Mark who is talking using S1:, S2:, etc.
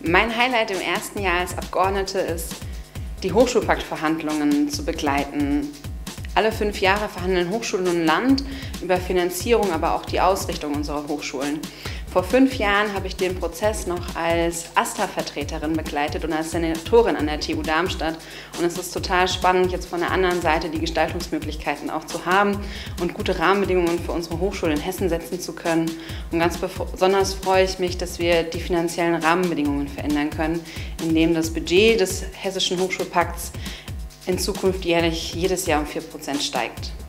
S1: Mein Highlight im ersten Jahr als Abgeordnete ist, die Hochschulpaktverhandlungen zu begleiten. Alle 5 Jahre verhandeln Hochschulen und Land über Finanzierung, aber auch die Ausrichtung unserer Hochschulen. Vor 5 Jahren habe ich den Prozess noch als AStA-Vertreterin begleitet und als Senatorin an der TU Darmstadt. Und es ist total spannend, jetzt von der anderen Seite die Gestaltungsmöglichkeiten auch zu haben und gute Rahmenbedingungen für unsere Hochschule in Hessen setzen zu können. Und ganz besonders freue ich mich, dass wir die finanziellen Rahmenbedingungen verändern können, indem das Budget des Hessischen Hochschulpakts in Zukunft jährlich jedes Jahr um 4% steigt.